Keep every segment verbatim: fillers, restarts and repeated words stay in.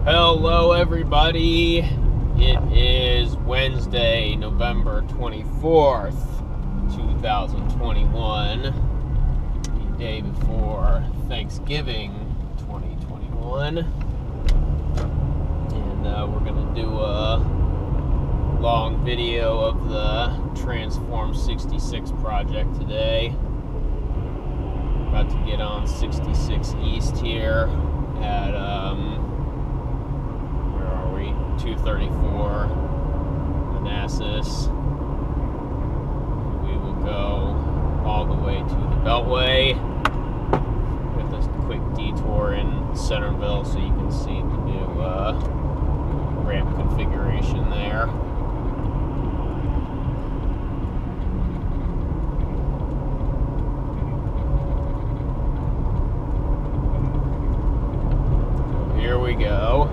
Hello everybody, it is Wednesday, November twenty-fourth, two thousand twenty-one, the day before Thanksgiving twenty twenty-one, and uh, we're going to do a long video of the Transform sixty-six project today. About to get on sixty-six East here at um, two thirty-four Manassas. We will go all the way to the Beltway with a quick detour in Centerville so you can see the new uh, ramp configuration there. So here we go.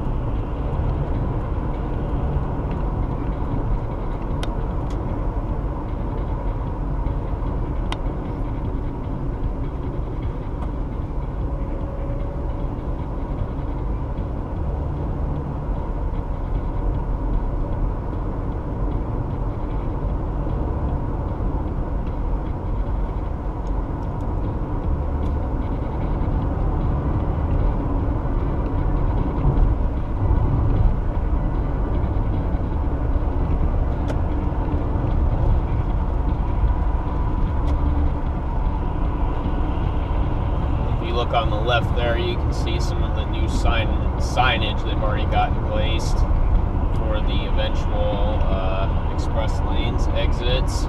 Look on the left there, you can see some of the new sign signage they've already got placed for the eventual uh, express lanes exits.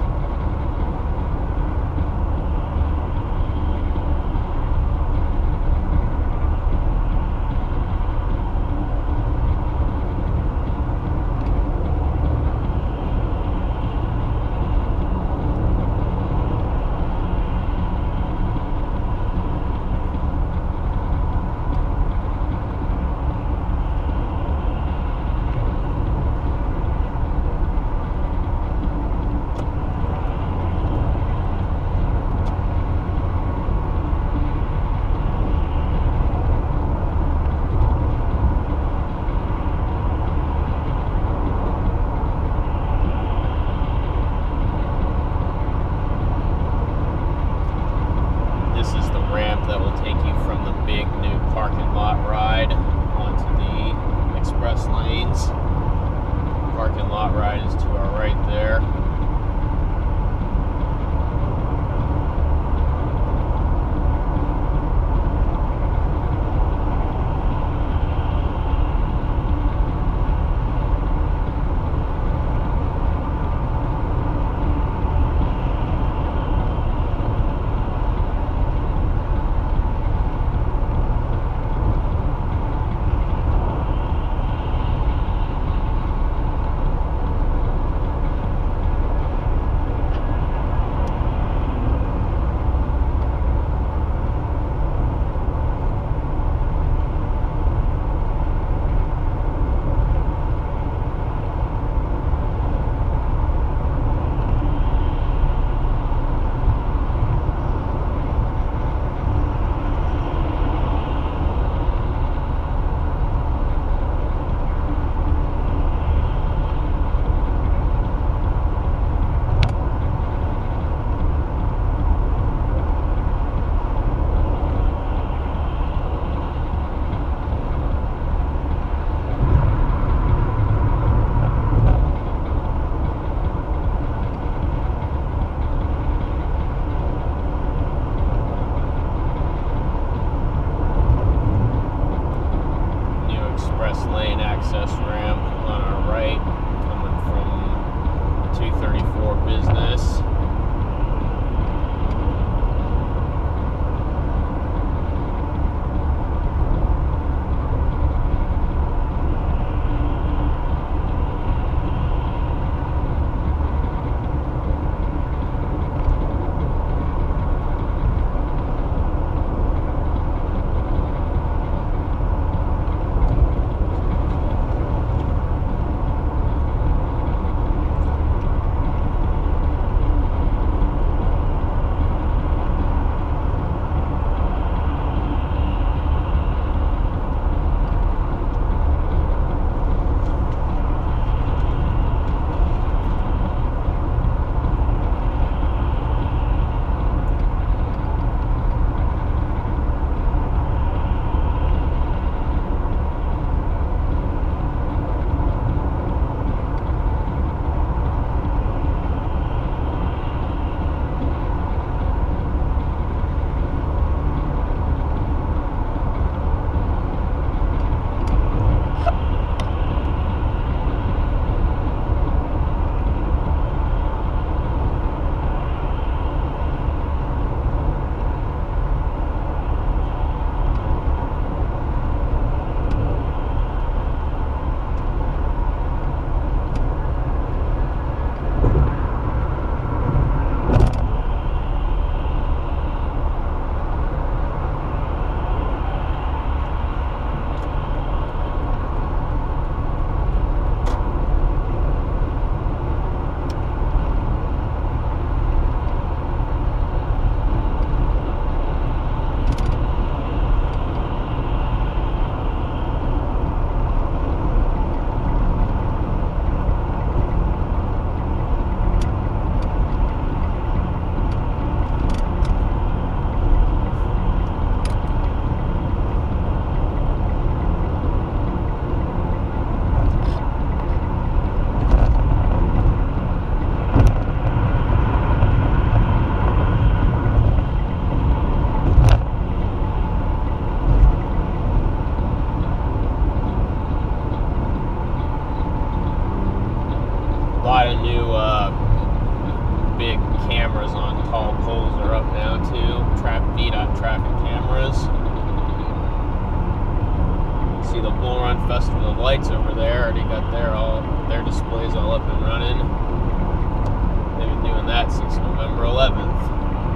run Festival of Lights over there. Already got their all their displays all up and running. They've been doing that since November eleventh.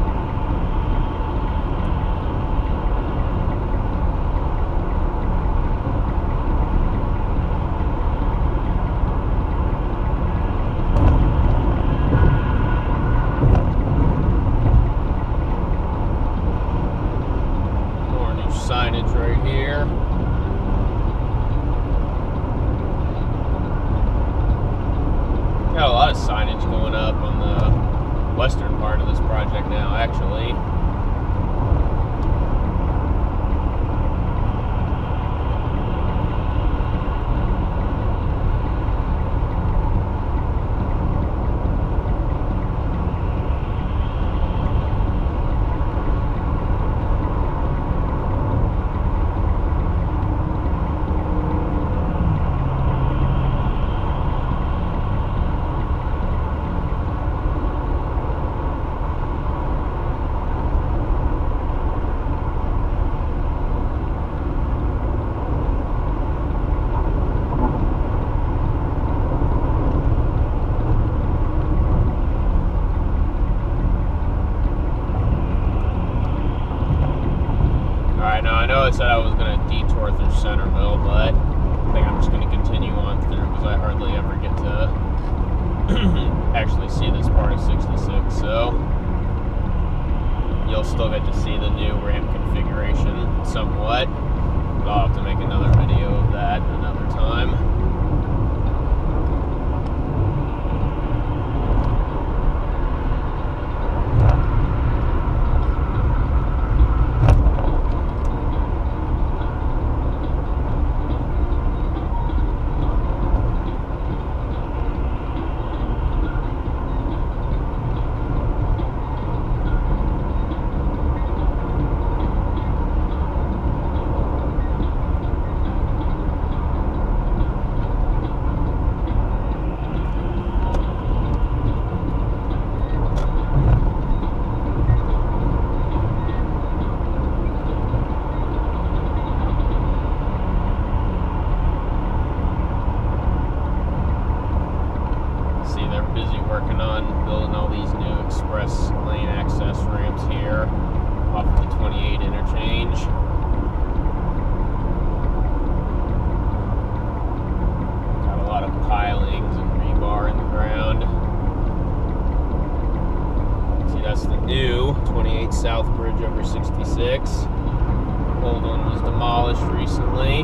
Signage right here. Got a lot of signage going up on the western part of this project now, actually. Now, I know I said I was going to detour through Centerville, but I think I'm just going to continue on through because I hardly ever get to actually see this part of sixty-six, so you'll still get to see the new ramp configuration somewhat, but I'll have to make another video of that another time. Working on building all these new express lane access ramps here off of the twenty-eight interchange. Got a lot of pilings and rebar in the ground. See, that's the new twenty-eight South Bridge over sixty-six. Old one was demolished recently.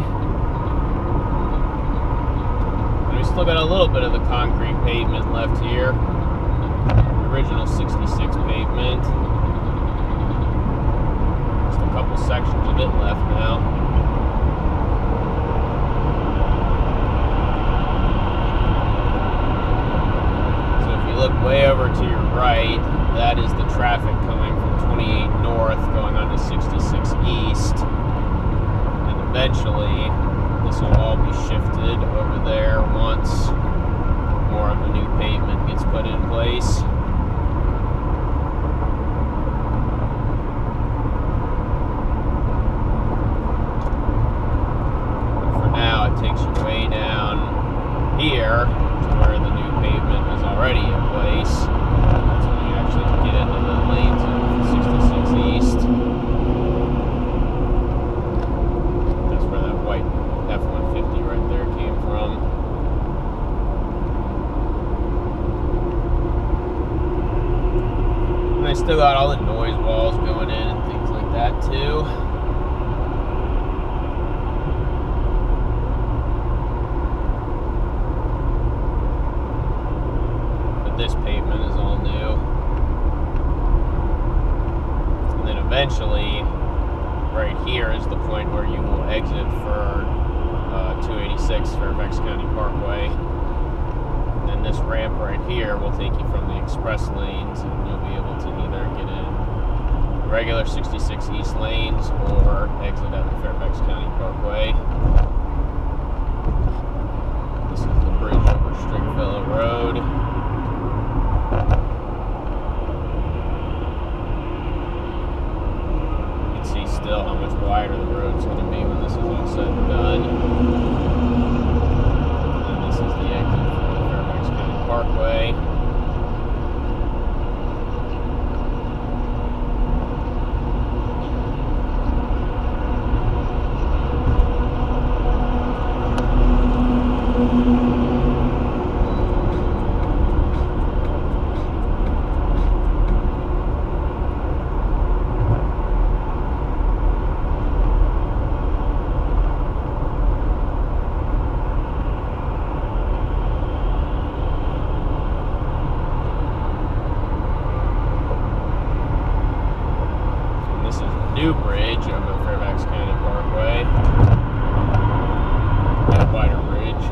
Still got a little bit of the concrete pavement left here. The original sixty-six pavement. Just a couple sections of it left now. So if you look way over to your right, that is the traffic coming from twenty-eight north going on to sixty-six east. And eventually this will all be shifted over there once more of the new pavement gets put in place. But for now, it takes you way down here to where the new pavement is already in place. That's when you actually get into the lanes of sixty-six east. That's where that white F one fifty right there came from. And I still got all the noise walls going in and things like that too. But this pavement is all new. And then eventually, right here is the point where you will exit for Uh, two eighty-six Fairfax County Parkway. And then this ramp right here will take you from the express lanes, and you'll be able to either get in regular sixty-six east lanes or exit at the Fairfax County Parkway. This is the bridge over Stringfellow Road. You can see still how much wider the road's going to be when this is all said and done. And this is the exit from the Fairfax County Parkway. New bridge of the Fairfax County Parkway. That wider bridge.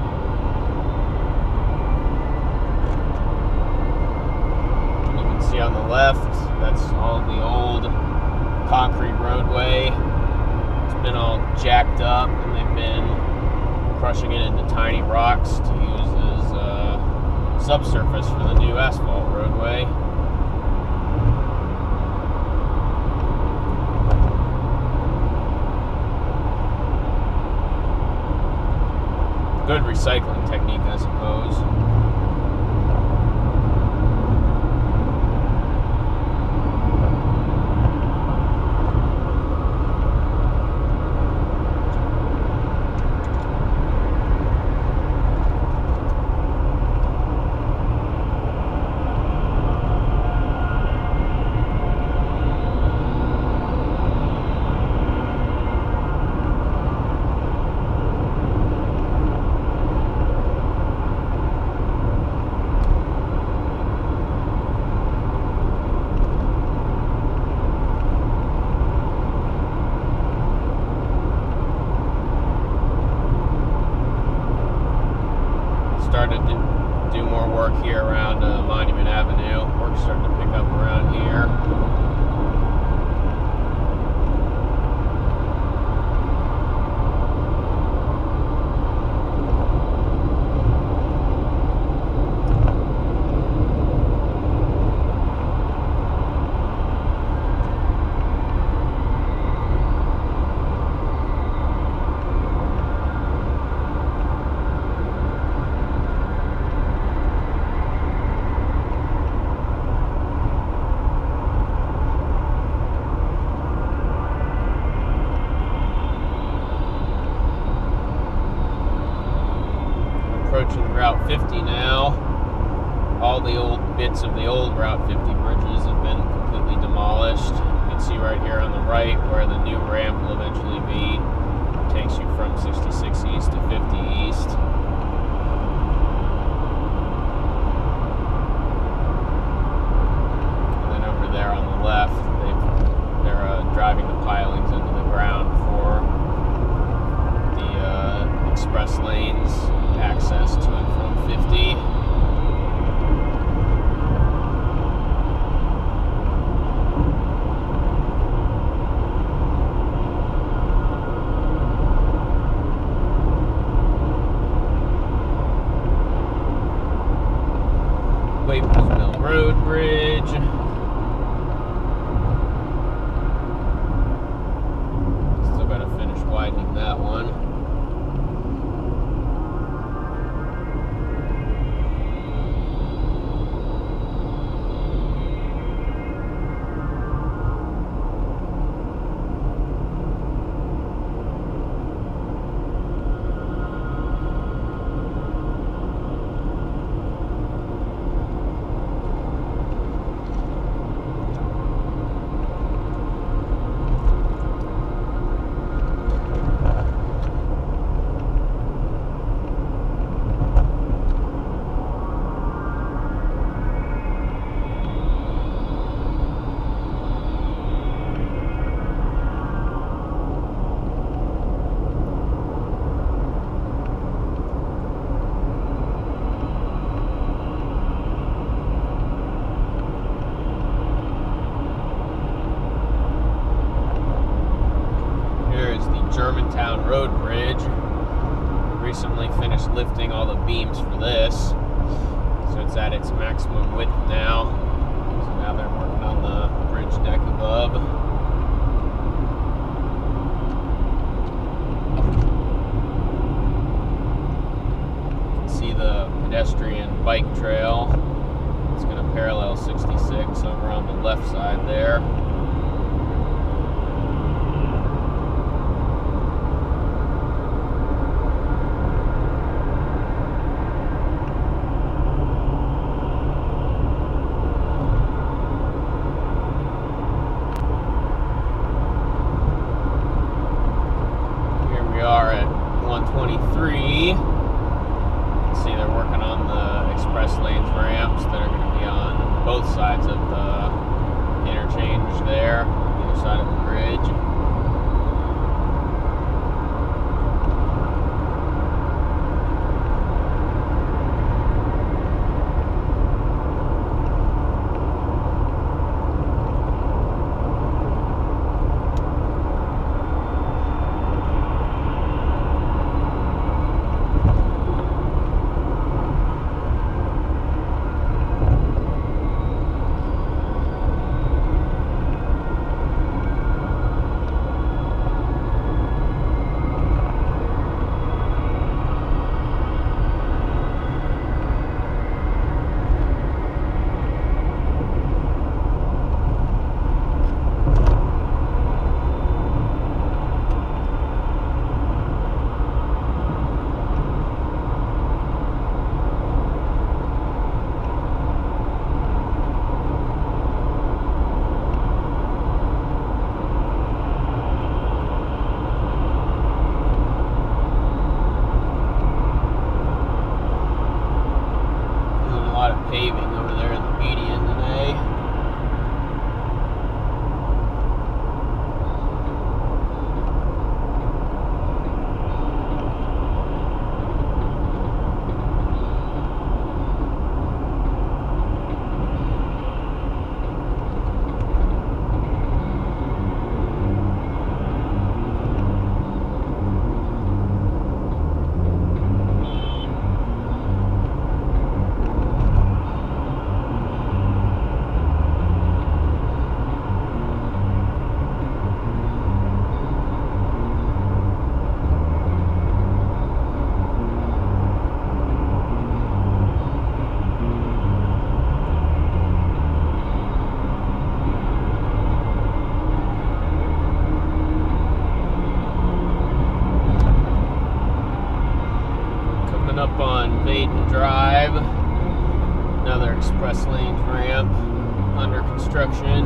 You can see on the left, that's all the old concrete roadway. It's been all jacked up and they've been crushing it into tiny rocks to use as uh, subsurface for the new asphalt roadway. Good recycling technique, I suppose. Started to do more work here around uh, Monument Avenue. Work's starting to pick up around here. Approaching Route fifty now. All the old bits of the old Route fifty bridges have been completely demolished. You can see right here on the right where the new ramp will eventually be. It takes you from sixty-six East to fifty East. And then over there on the left, they've, they're uh, driving the pilings into the ground for the uh, express lanes access to and from fifty. Waples Mill Road Bridge. Still got to finish widening that one. Germantown Road Bridge. Recently finished lifting all the beams for this, so it's at its maximum width now. So now they're working on the bridge deck above. left side there. twenty-three. See, they're working on the express lanes ramps that are going to be on both sides of the interchange there, either side of the bridge. Paving over there in the median today. Up on Baden Drive, another express lanes ramp under construction.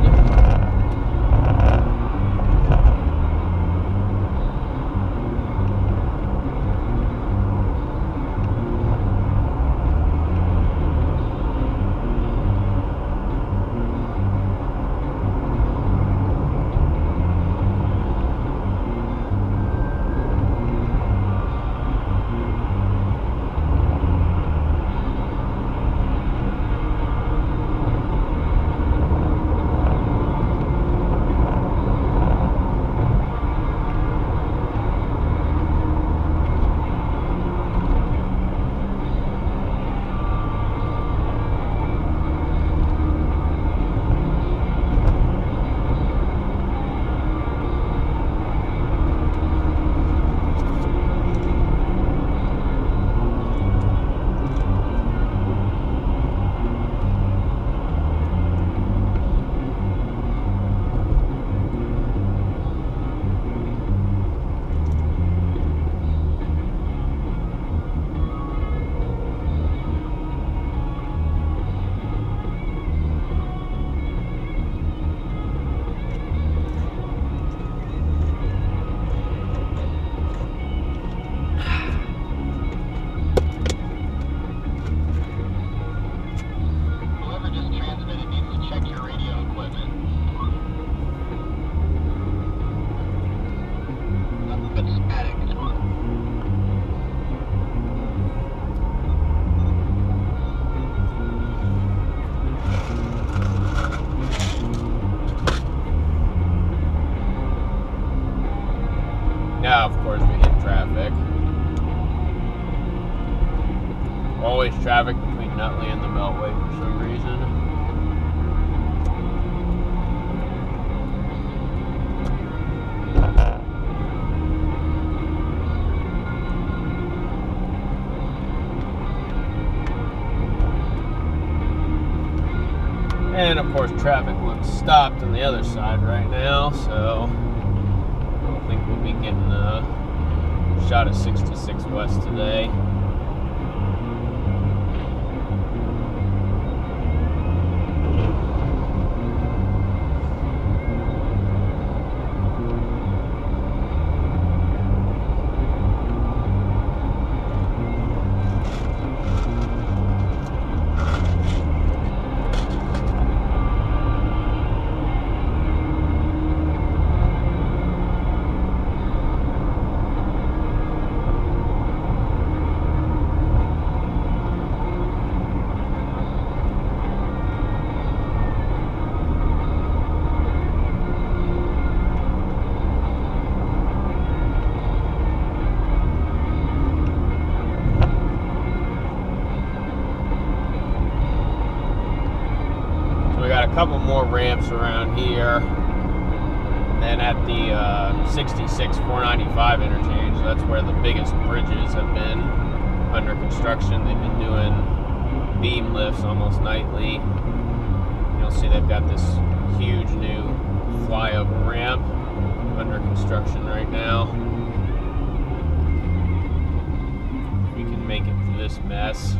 Now, of course, we hit traffic. Always traffic between Nutley and the Beltway for some reason. And of course, traffic looks stopped on the other side right now, so I don't think we'll be getting a shot of sixty-six West today. A couple more ramps around here, and then at the uh, sixty-six four ninety-five interchange, that's where the biggest bridges have been under construction. They've been doing beam lifts almost nightly. You'll see they've got this huge new flyover ramp under construction right now. If we can make it through this mess.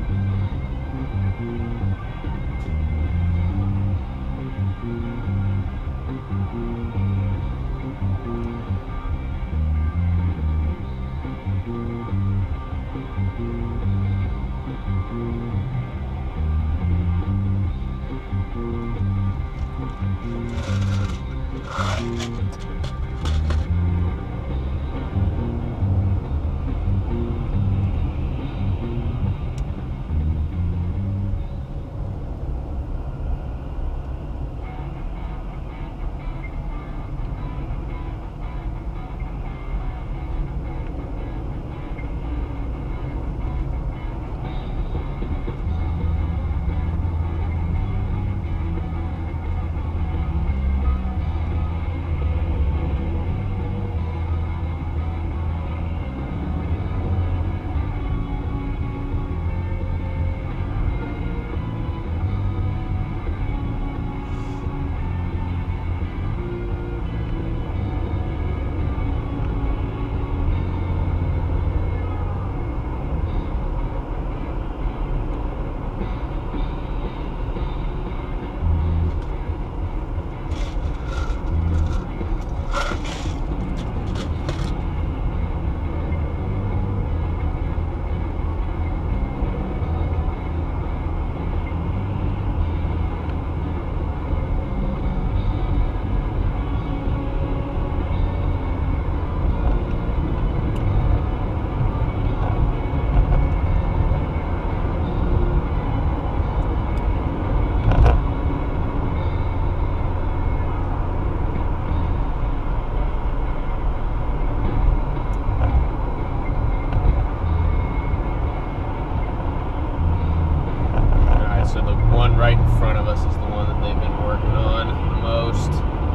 Right in front of us is the one that they've been working on the most.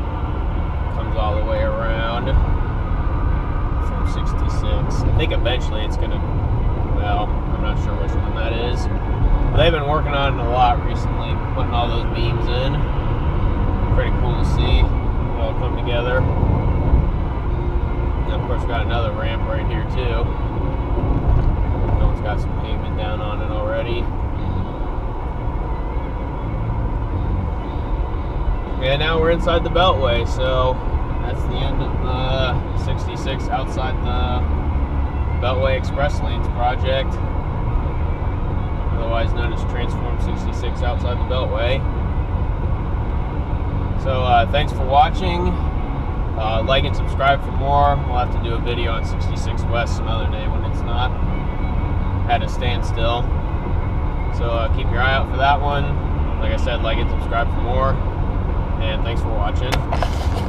Comes all the way around from sixty-six. I think eventually it's going to, well, I'm not sure which one that is. But they've been working on it a lot recently, putting all those beams in. Pretty cool to see it all come together. And of course, we've got another ramp right here too. That one's got some pavement down on it already. And now we're inside the Beltway, so that's the end of the sixty-six outside the Beltway Express Lanes project, otherwise known as Transform sixty-six outside the Beltway. So uh, thanks for watching. Uh, like and subscribe for more. We'll have to do a video on sixty-six West another day when it's not at a standstill. So uh, keep your eye out for that one. Like I said, like and subscribe for more. And thanks for watching.